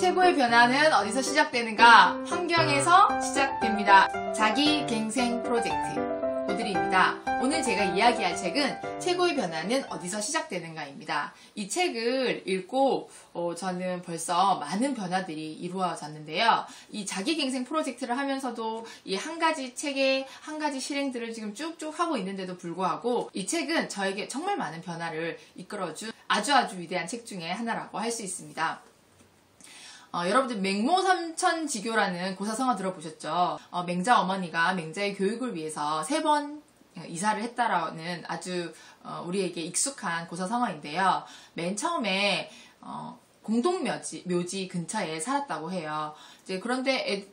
최고의 변화는 어디서 시작되는가? 환경에서 시작됩니다. 자기갱생 프로젝트 오드리입니다. 오늘 제가 이야기할 책은 최고의 변화는 어디서 시작되는가입니다. 이 책을 읽고 저는 벌써 많은 변화들이 이루어졌는데요. 이 자기갱생 프로젝트를 하면서도 이 한 가지 책의 한 가지 실행들을 지금 쭉쭉 하고 있는데도 불구하고 이 책은 저에게 정말 많은 변화를 이끌어준 아주 위대한 책 중에 하나라고 할 수 있습니다. 여러분들 맹모삼천지교라는 고사성어 들어보셨죠? 맹자 어머니가 맹자의 교육을 위해서 3번 이사를 했다라는 아주 우리에게 익숙한 고사성어인데요. 맨 처음에 공동묘지 근처에 살았다고 해요. 이제 그런데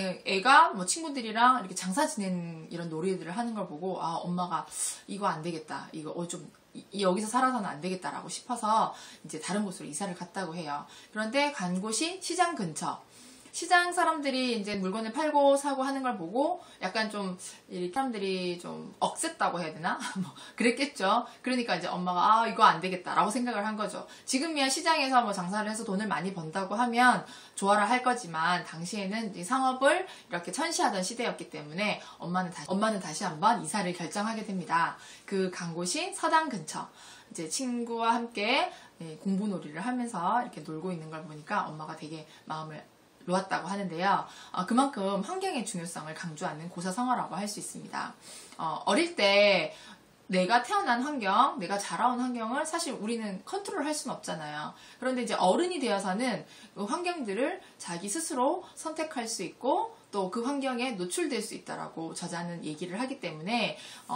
애가 뭐 친구들이랑 이렇게 장사 지내는 이런 놀이들을 하는 걸 보고 엄마가 이거 안 되겠다. 이거 좀 여기서 살아서는 안 되겠다라고 싶어서 이제 다른 곳으로 이사를 갔다고 해요. 그런데 간 곳이 시장 근처. 시장 사람들이 이제 물건을 팔고 사고 하는 걸 보고 약간 좀 이 사람들이 좀 억셌다고 해야 되나? 뭐 그랬겠죠. 그러니까 이제 엄마가 이거 안 되겠다라고 생각을 한 거죠. 지금이야 시장에서 뭐 장사를 해서 돈을 많이 번다고 하면 좋아라 할 거지만 당시에는 이 상업을 이렇게 천시하던 시대였기 때문에 엄마는 다시 한번 이사를 결정하게 됩니다. 그 간 곳이 서당 근처. 이제 친구와 함께 공부놀이를 하면서 이렇게 놀고 있는 걸 보니까 엄마가 되게 마음을 놓았다고 하는데요. 그만큼 환경의 중요성을 강조하는 고사성어라고 할 수 있습니다. 어릴 때 내가 태어난 환경, 내가 자라온 환경을 사실 우리는 컨트롤할 수는 없잖아요. 그런데 이제 어른이 되어서는 그 환경들을 자기 스스로 선택할 수 있고 또 그 환경에 노출될 수 있다라고 저자는 얘기를 하기 때문에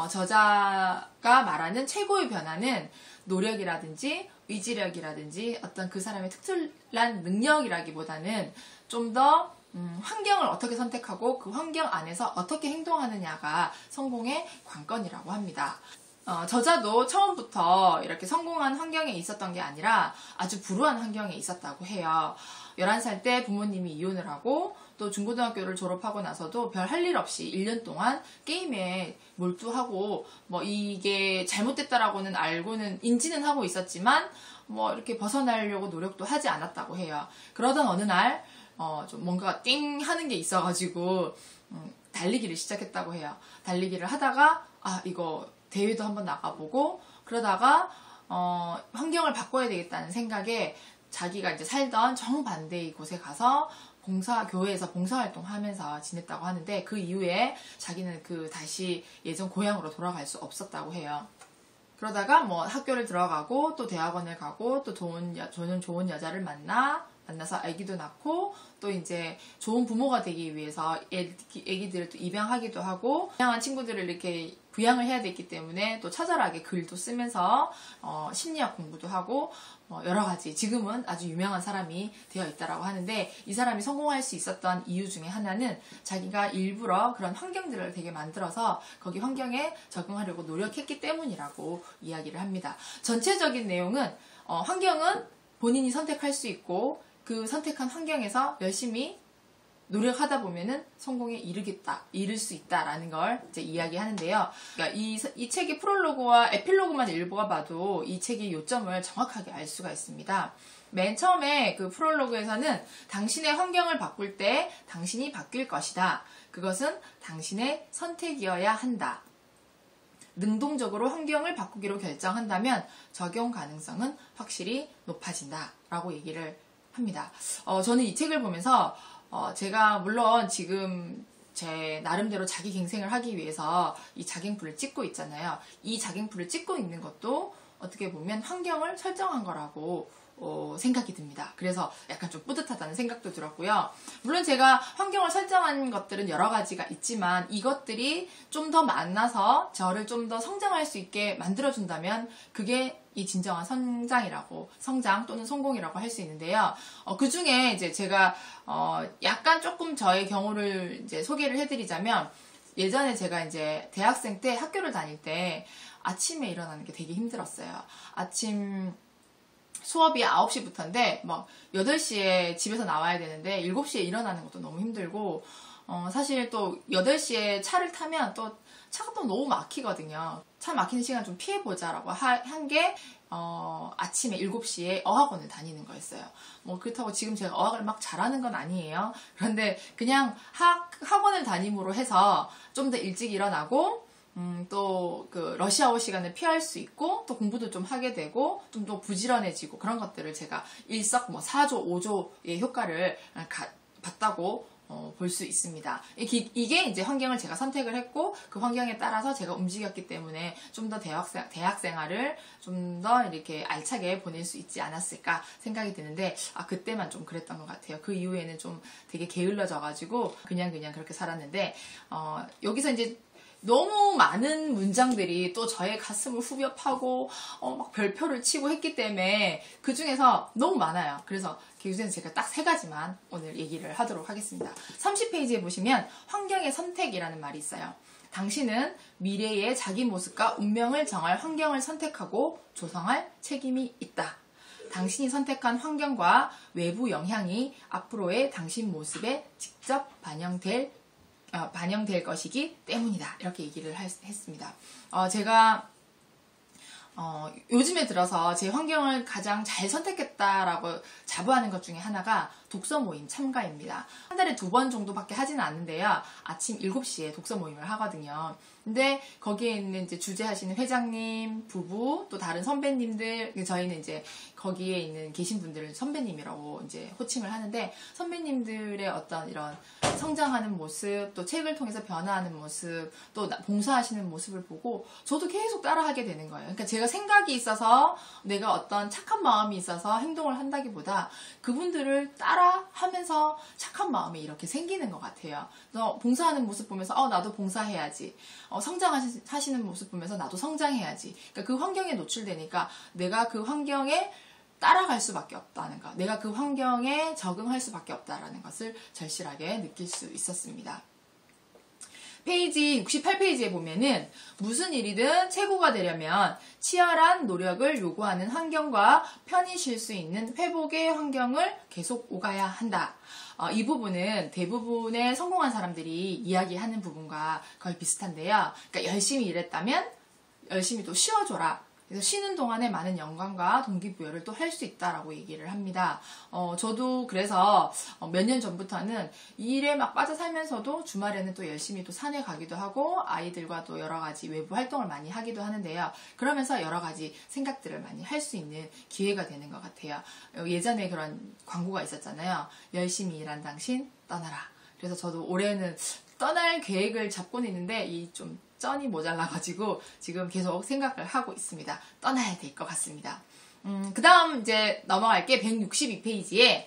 저자가 말하는 최고의 변화는 노력이라든지 의지력이라든지 어떤 그 사람의 특출난 능력이라기보다는 좀 더 환경을 어떻게 선택하고 그 환경 안에서 어떻게 행동하느냐가 성공의 관건이라고 합니다. 저자도 처음부터 이렇게 성공한 환경에 있었던 게 아니라 아주 불우한 환경에 있었다고 해요. 11살 때 부모님이 이혼을 하고 또 중고등학교를 졸업하고 나서도 별 할 일 없이 1년 동안 게임에 몰두하고 뭐 이게 잘못됐다라고는 알고는 인지는 하고 있었지만 뭐 이렇게 벗어나려고 노력도 하지 않았다고 해요. 그러던 어느 날 좀 뭔가 띵 하는 게 있어가지고 달리기를 시작했다고 해요. 달리기를 하다가 이거 대회도 한번 나가보고 그러다가 환경을 바꿔야 되겠다는 생각에 자기가 이제 살던 정반대의 곳에 가서 교회에서 봉사활동 하면서 지냈다고 하는데 그 이후에 자기는 다시 예전 고향으로 돌아갈 수 없었다고 해요. 그러다가 뭐 학교를 들어가고 또 대학원을 가고 또 좋은 여자를 만나서 아기도 낳고 또 이제 좋은 부모가 되기 위해서 아기들을 또 입양하기도 하고 다양한 친구들을 이렇게 부양을 해야 되기 때문에 또 처절하게 글도 쓰면서 심리학 공부도 하고 여러 가지 지금은 아주 유명한 사람이 되어 있다라고 하는데 이 사람이 성공할 수 있었던 이유 중에 하나는 자기가 일부러 그런 환경들을 되게 만들어서 거기 환경에 적응하려고 노력했기 때문이라고 이야기를 합니다. 전체적인 내용은 환경은 본인이 선택할 수 있고 그 선택한 환경에서 열심히 노력하다 보면은 성공에 이를 수 있다라는 걸 이제 이야기하는데요. 그러니까 이 책의 프롤로그와 에필로그만 읽어봐도 이 책의 요점을 정확하게 알 수가 있습니다. 맨 처음에 그 프롤로그에서는 당신의 환경을 바꿀 때 당신이 바뀔 것이다. 그것은 당신의 선택이어야 한다. 능동적으로 환경을 바꾸기로 결정한다면 적용 가능성은 확실히 높아진다. 라고 얘기를 합니다. 저는 이 책을 보면서 제가 물론 지금 제 나름대로 자기갱생을 하기 위해서 이 자갱풀을 찍고 있잖아요. 이 자갱풀을 찍고 있는 것도 어떻게 보면 환경을 설정한 거라고 생각이 듭니다. 그래서 약간 좀 뿌듯하다는 생각도 들었고요. 물론 제가 환경을 설정한 것들은 여러 가지가 있지만 이것들이 좀 더 만나서 저를 좀 더 성장할 수 있게 만들어준다면 그게 이 진정한 성장 또는 성공이라고 할 수 있는데요. 그 중에 이제 제가 약간 조금 저의 경우를 이제 소개를 해드리자면 예전에 제가 이제 대학생 때 학교를 다닐 때 아침에 일어나는 게 되게 힘들었어요. 아침 수업이 9시부터인데 막 8시에 집에서 나와야 되는데 7시에 일어나는 것도 너무 힘들고 사실 또 8시에 차를 타면 또 차가 또 너무 막히거든요. 차 막히는 시간 좀 피해보자라고 한 게 아침에 7시에 어학원을 다니는 거였어요. 뭐 그렇다고 지금 제가 어학을 막 잘하는 건 아니에요. 그런데 그냥 학원을 다님으로 해서 좀 더 일찍 일어나고 또 그 러시아워 시간을 피할 수 있고 또 공부도 좀 하게 되고 좀 더 부지런해지고 그런 것들을 제가 일석사조 5조의 효과를 봤다고 볼 수 있습니다. 이게 이제 환경을 제가 선택을 했고 그 환경에 따라서 제가 움직였기 때문에 좀 더 대학 생활을 좀 더 이렇게 알차게 보낼 수 있지 않았을까 생각이 드는데 그때만 좀 그랬던 것 같아요. 그 이후에는 좀 되게 게을러져가지고 그냥 그렇게 살았는데 여기서 이제 너무 많은 문장들이 또 저의 가슴을 후벼 파고 막 별표를 치고 했기 때문에 그 중에서 너무 많아요. 그래서 요새는 제가 딱 3가지만 오늘 얘기를 하도록 하겠습니다. 30페이지에 보시면 환경의 선택이라는 말이 있어요. 당신은 미래의 자기 모습과 운명을 정할 환경을 선택하고 조성할 책임이 있다. 당신이 선택한 환경과 외부 영향이 앞으로의 당신 모습에 직접 반영될 것이기 때문이다. 이렇게 얘기를 했습니다. 제가 요즘에 들어서 제 환경을 가장 잘 선택했다라고 자부하는 것 중에 하나가 독서 모임 참가입니다. 한 달에 2번 정도밖에 하지는 않는데요. 아침 7시에 독서 모임을 하거든요. 근데 거기에 있는 이제 주재하시는 회장님, 부부, 또 다른 선배님들, 저희는 이제 거기에 계신 분들을 선배님이라고 이제 호칭을 하는데, 선배님들의 어떤 이런 성장하는 모습, 또 책을 통해서 변화하는 모습, 또 봉사하시는 모습을 보고 저도 계속 따라하게 되는 거예요. 그러니까 제가 생각이 있어서 내가 어떤 착한 마음이 있어서 행동을 한다기보다 그분들을 따라 하면서 착한 마음이 이렇게 생기는 것 같아요. 그래서 봉사하는 모습 보면서 나도 봉사해야지. 성장하시는 모습 보면서 나도 성장해야지. 그러니까 그 환경에 노출되니까 내가 그 환경에 따라갈 수밖에 없다는 것, 내가 그 환경에 적응할 수밖에 없다라는 것을 절실하게 느낄 수 있었습니다. 페이지 68페이지에 보면은 무슨 일이든 최고가 되려면 치열한 노력을 요구하는 환경과 편히 쉴 수 있는 회복의 환경을 계속 오가야 한다. 이 부분은 대부분의 성공한 사람들이 이야기하는 부분과 거의 비슷한데요. 그러니까 열심히 일했다면 열심히 또 쉬어줘라. 그래서 쉬는 동안에 많은 영광과 동기부여를 또 할 수 있다라고 얘기를 합니다. 저도 그래서 몇 년 전부터는 일에 막 빠져 살면서도 주말에는 또 열심히 또 산에 가기도 하고 아이들과 또 여러 가지 외부 활동을 많이 하기도 하는데요. 그러면서 여러 가지 생각들을 많이 할 수 있는 기회가 되는 것 같아요. 예전에 그런 광고가 있었잖아요. 열심히 일한 당신 떠나라. 그래서 저도 올해는 떠날 계획을 잡고는 있는데 좀 쩐이 모자라가지고 지금 계속 생각을 하고 있습니다. 떠나야 될 것 같습니다. 그 다음 이제 넘어갈 게 162페이지에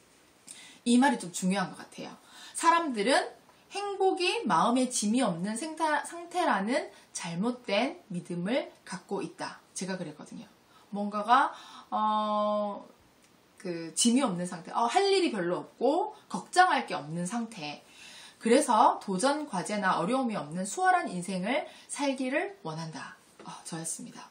이 말이 좀 중요한 것 같아요. 사람들은 행복이 마음에 짐이 없는 상태라는 잘못된 믿음을 갖고 있다. 제가 그랬거든요. 뭔가가 짐이 없는 상태, 할 일이 별로 없고 걱정할 게 없는 상태. 그래서 도전, 과제나 어려움이 없는 수월한 인생을 살기를 원한다. 저였습니다.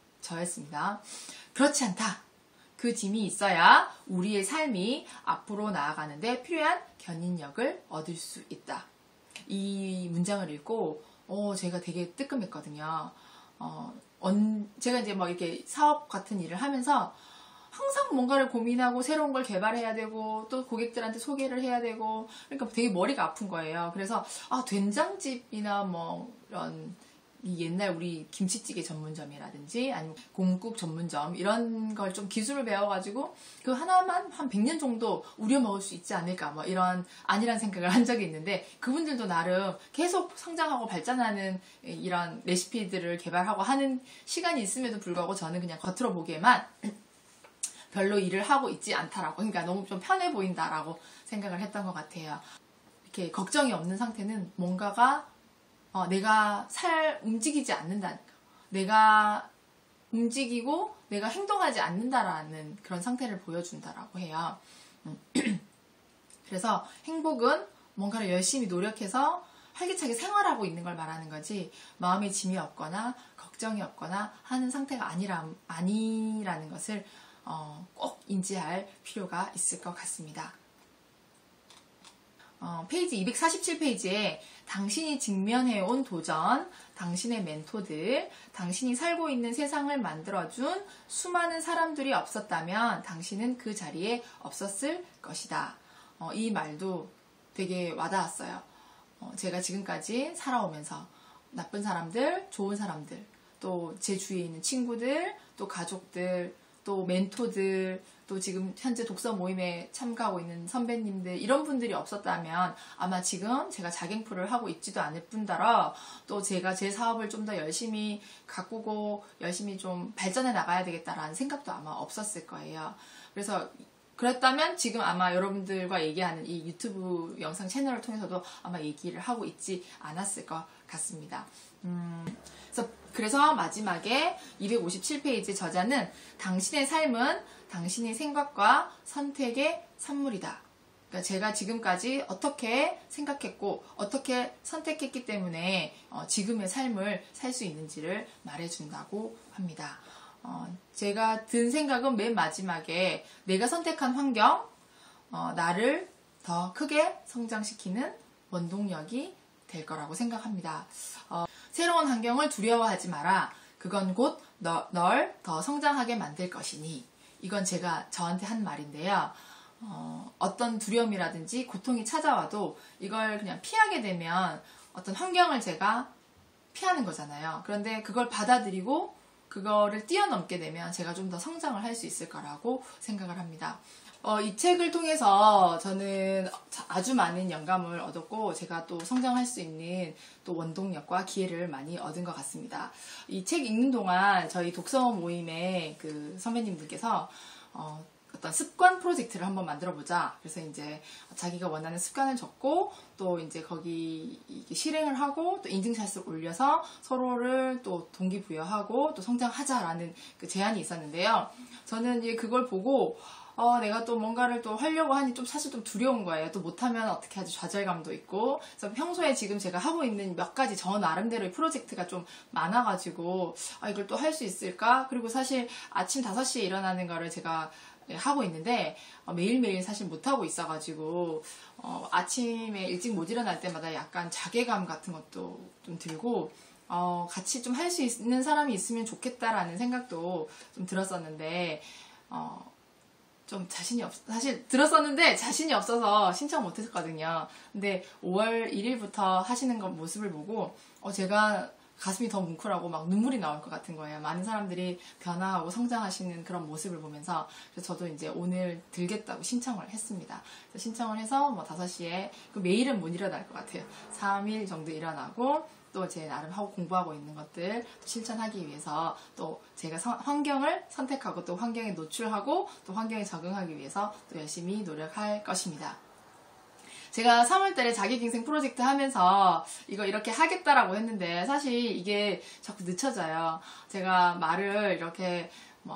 그렇지 않다. 그 짐이 있어야 우리의 삶이 앞으로 나아가는데 필요한 견인력을 얻을 수 있다. 이 문장을 읽고 제가 되게 뜨끔했거든요. 제가 이제 뭐 이렇게 사업 같은 일을 하면서 항상 뭔가를 고민하고 새로운 걸 개발해야 되고 또 고객들한테 소개를 해야 되고 그러니까 되게 머리가 아픈 거예요. 그래서 된장집이나 뭐 이런 옛날 우리 김치찌개 전문점이라든지 아니면 곰국 전문점 이런 걸 좀 기술을 배워가지고 그 하나만 한 100년 정도 우려 먹을 수 있지 않을까 뭐 이런 아니란 생각을 한 적이 있는데 그분들도 나름 계속 성장하고 발전하는 이런 레시피들을 개발하고 하는 시간이 있음에도 불구하고 저는 그냥 겉으로 보기에만 별로 일을 하고 있지 않다라고, 그러니까 너무 좀 편해 보인다라고 생각을 했던 것 같아요. 이렇게 걱정이 없는 상태는 뭔가가 내가 움직이지 않는다니까, 내가 움직이고 내가 행동하지 않는다라는 그런 상태를 보여준다라고 해요. 그래서 행복은 뭔가를 열심히 노력해서 활기차게 생활하고 있는 걸 말하는 거지 마음에 짐이 없거나 걱정이 없거나 하는 상태가 아니라는 것을 꼭 인지할 필요가 있을 것 같습니다. 페이지 247페이지에 당신이 직면해온 도전, 당신의 멘토들, 당신이 살고 있는 세상을 만들어준 수많은 사람들이 없었다면 당신은 그 자리에 없었을 것이다. 이 말도 되게 와닿았어요. 제가 지금까지 살아오면서 나쁜 사람들, 좋은 사람들, 또 제 주위에 있는 친구들, 또 가족들, 또 멘토들, 또 지금 현재 독서 모임에 참가하고 있는 선배님들, 이런 분들이 없었다면 아마 지금 제가 자갱프를 하고 있지도 않을 뿐더러 또 제가 제 사업을 좀 더 열심히 가꾸고 열심히 좀 발전해 나가야 되겠다라는 생각도 아마 없었을 거예요. 그래서 그랬다면 지금 아마 여러분들과 얘기하는 이 유튜브 영상 채널을 통해서도 아마 얘기를 하고 있지 않았을 것 같습니다. 그래서 마지막에 257페이지 저자는 당신의 삶은 당신의 생각과 선택의 산물이다. 그러니까 제가 지금까지 어떻게 생각했고 어떻게 선택했기 때문에 지금의 삶을 살 수 있는지를 말해준다고 합니다. 제가 든 생각은 맨 마지막에 내가 선택한 환경, 나를 더 크게 성장시키는 원동력이 될 거라고 생각합니다. 새로운 환경을 두려워하지 마라. 그건 곧 널 더 성장하게 만들 것이니. 이건 제가 저한테 한 말인데요. 어떤 두려움이라든지 고통이 찾아와도 이걸 그냥 피하게 되면 어떤 환경을 제가 피하는 거잖아요. 그런데 그걸 받아들이고 그거를 뛰어넘게 되면 제가 좀 더 성장을 할 수 있을 거라고 생각을 합니다. 이 책을 통해서 저는 아주 많은 영감을 얻었고 제가 또 성장할 수 있는 또 원동력과 기회를 많이 얻은 것 같습니다. 이 책 읽는 동안 저희 독서 모임의 그 선배님들께서 어떤 습관 프로젝트를 한번 만들어 보자. 그래서 이제 자기가 원하는 습관을 적고 또 이제 거기 실행을 하고 또 인증샷을 올려서 서로를 또 동기부여하고 또 성장하자라는 그 제안이 있었는데요. 저는 이제 그걸 보고 내가 또 뭔가를 또 하려고 하니 좀 사실 좀 두려운 거예요. 또 못하면 어떻게 하지 좌절감도 있고. 그래서 평소에 지금 제가 하고 있는 몇 가지 저 나름대로의 프로젝트가 좀 많아가지고 이걸 또 할 수 있을까? 그리고 사실 아침 5시에 일어나는 거를 제가 하고 있는데 매일매일 사실 못하고 있어가지고 아침에 일찍 못 일어날 때마다 약간 자괴감 같은 것도 좀 들고 같이 좀 할 수 있는 사람이 있으면 좋겠다라는 생각도 좀 들었었는데 좀 사실 들었었는데 자신이 없어서 신청 못했거든요. 근데 5월 1일부터 하시는 것 모습을 보고 제가 가슴이 더 뭉클하고 막 눈물이 나올 것 같은 거예요. 많은 사람들이 변화하고 성장하시는 그런 모습을 보면서. 그래서 저도 이제 오늘 들겠다고 신청을 했습니다. 그래서 신청을 해서 5시에 매일은 못 일어날 것 같아요. 3일 정도 일어나고 또 제 나름 하고 공부하고 있는 것들 실천하기 위해서 또 제가 환경을 선택하고 또 환경에 노출하고 또 환경에 적응하기 위해서 또 열심히 노력할 것입니다. 제가 3월달에 자기갱생 프로젝트 하면서 이거 이렇게 하겠다라고 했는데 사실 이게 자꾸 늦춰져요. 제가 말을 이렇게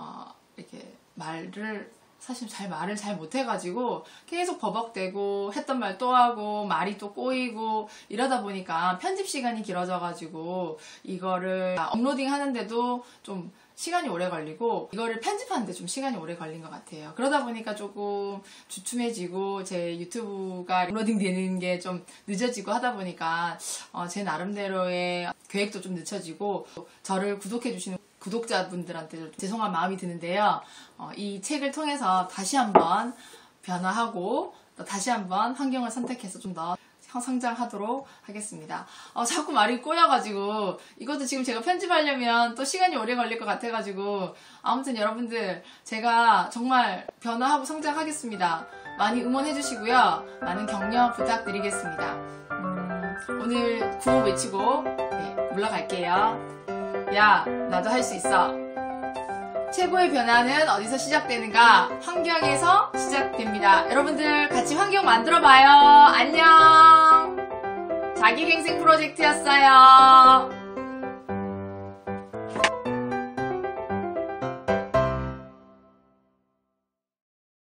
사실 말을 잘 못해가지고 계속 버벅대고 했던 말 또 하고 말이 또 꼬이고 이러다 보니까 편집 시간이 길어져가지고 이거를 업로딩 하는데도 좀 시간이 오래 걸리고 이거를 편집하는데 좀 시간이 오래 걸린 것 같아요. 그러다 보니까 조금 주춤해지고 제 유튜브가 업로딩 되는 게 좀 늦어지고 하다 보니까 제 나름대로의 계획도 좀 늦춰지고 저를 구독해주시는 구독자분들한테 죄송한 마음이 드는데요. 이 책을 통해서 다시 한번 변화하고 또 다시 한번 환경을 선택해서 좀 더 성장하도록 하겠습니다. 자꾸 말이 꼬여가지고 이것도 지금 제가 편집하려면 또 시간이 오래 걸릴 것 같아가지고 아무튼 여러분들 제가 정말 변화하고 성장하겠습니다. 많이 응원해주시고요. 많은 격려 부탁드리겠습니다. 오늘 구호 외치고 물러갈게요. 야, 나도 할 수 있어. 최고의 변화는 어디서 시작되는가? 환경에서 시작됩니다. 여러분들 같이 환경 만들어봐요. 안녕. 자기갱생 프로젝트였어요.